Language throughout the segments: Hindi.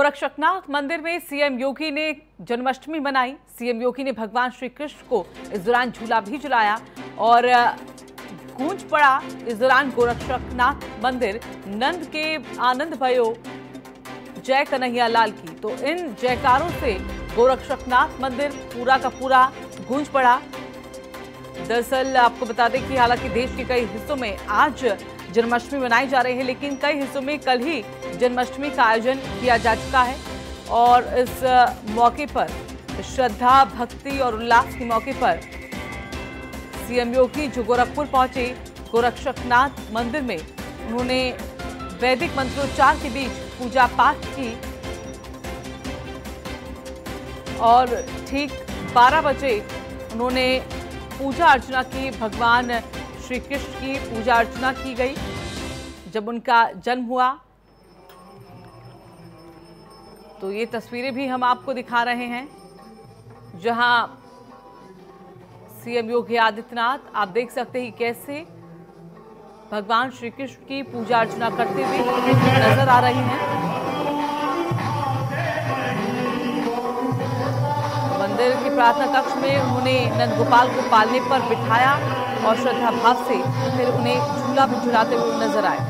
गोरक्षनाथ मंदिर में सीएम योगी ने जन्माष्टमी मनाई। सीएम योगी ने भगवान श्री कृष्ण को इस दौरान झूला भी झुलाया और गूंज पड़ा इस दौरान गोरक्षनाथ मंदिर। नंद के आनंद भयो जय कन्हैया लाल की। तो इन जयकारों से गोरक्षनाथ मंदिर पूरा का पूरा गूंज पड़ा। दरअसल आपको बता दें कि हालांकि देश के कई हिस्सों में आज जन्माष्टमी मनाई जा रही है, लेकिन कई हिस्सों में कल ही जन्माष्टमी का आयोजन किया जा चुका है और इस मौके पर श्रद्धा, भक्ति और उल्लास के मौके पर सीएम योगी जो गोरखपुर पहुंचे, गोरक्षनाथ मंदिर में उन्होंने वैदिक मंत्रोच्चार के बीच पूजा पाठ की और ठीक 12 बजे उन्होंने पूजा अर्चना की। भगवान श्री कृष्ण की पूजा अर्चना की गई जब उनका जन्म हुआ। तो ये तस्वीरें भी हम आपको दिखा रहे हैं जहां सीएम योगी आदित्यनाथ आप देख सकते हैं कैसे भगवान श्री कृष्ण की पूजा अर्चना करते हुए नजर आ रही हैं। मंदिर के प्रार्थना कक्ष में उन्होंने नंद गोपाल को पालने पर बिठाया और श्रद्धा भाव से फिर उन्हें झूला भी झुलाते हुए नजर आए।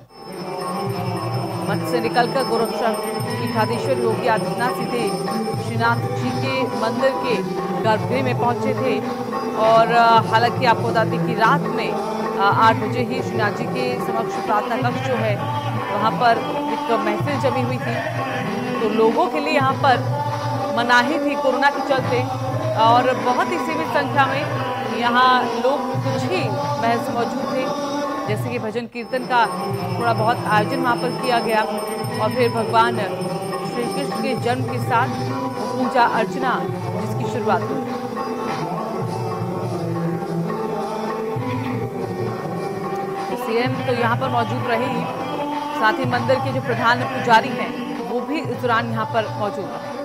मठ से निकलकर गोरक्षनाथेश्वर योगी आदित्यनाथ सीधे श्रीनाथ जी के मंदिर के गर्भगृह में पहुंचे थे और हालांकि आपको बता दें कि रात में 8 बजे ही श्रीनाथ जी के समक्ष प्रार्थना कक्ष जो है वहां पर एक महफिल जमी हुई थी। तो लोगों के लिए यहाँ पर मनाही थी कोरोना के चलते और बहुत ही सीमित संख्या में यहाँ लोग कुछ ही महज मौजूद थे, जैसे कि भजन कीर्तन का थोड़ा बहुत आयोजन वहाँ पर किया गया और फिर भगवान श्री कृष्ण के जन्म के साथ पूजा अर्चना जिसकी शुरुआत हुई। सीएम तो यहाँ पर मौजूद रहे ही, साथ ही मंदिर के जो प्रधान पुजारी हैं वो भी इस दौरान यहाँ पर मौजूद रहे।